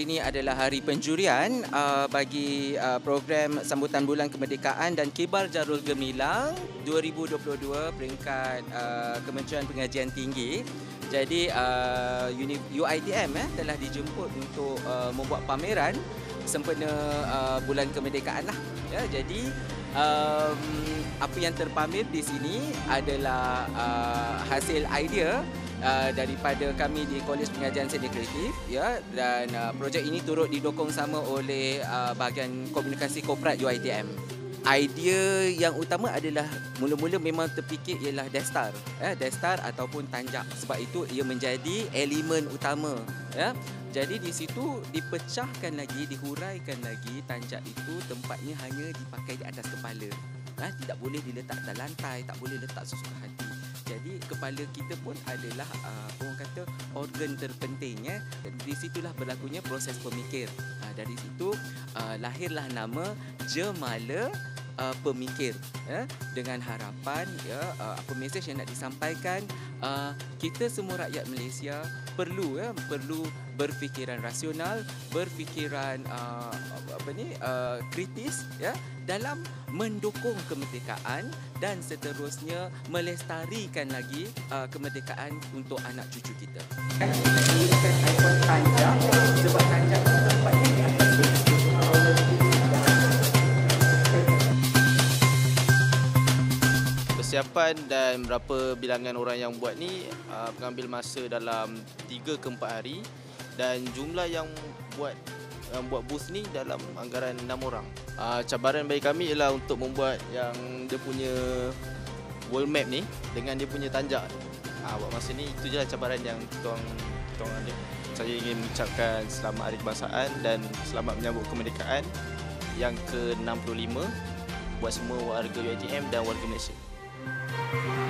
ini adalah hari penjurian bagi program sambutan Bulan Kemerdekaan dan Kibar Jarul Gemilang 2022 peringkat Kementerian Pengajian Tinggi. Jadi UiTM telah dijemput untuk membuat pameran sempena Bulan Kemerdekaan lah. Ya, jadi apa yang terpamer di sini adalah hasil idea daripada kami di Kolej Pengajian Seni Kreatif, ya, dan projek ini turut didokong sama oleh bahagian komunikasi korporat UiTM. Idea yang utama adalah mula-mula memang terfikir ialah destar, destar ataupun tanjak, sebab itu ia menjadi elemen utama, ya. Jadi di situ dipecahkan lagi, dihuraikan lagi tanjak itu tempatnya hanya dipakai di atas kepala. Tidak boleh diletak atas lantai, tak boleh letak sesuka hati. Jadi kepala kita pun adalah orang kata organ terpentingnya. Di situlah berlakunya proses pemikir. Dari situ lahirlah nama Jemala Pemikir, dengan harapan apa mesej yang nak disampaikan, kita semua rakyat Malaysia perlu berfikiran rasional, berfikiran kritis, ya, dalam mendukung kemerdekaan dan seterusnya melestarikan lagi kemerdekaan untuk anak cucu kita. Kita gunakan ikon tanjak sebab tanjak itu tempatnya di atas. Persiapan dan berapa bilangan orang yang buat ni mengambil masa dalam 3 ke 4 hari, dan jumlah yang buat booth ni dalam anggaran 6 orang. Cabaran bagi kami ialah untuk membuat yang dia punya world map ni dengan dia punya tanjak. Buat masa ni itu je lah cabaran yang kita orang ada. Saya ingin mengucapkan selamat Hari Kebangsaan dan selamat menyambut kemerdekaan yang ke-65 buat semua warga UiTM dan warga Malaysia.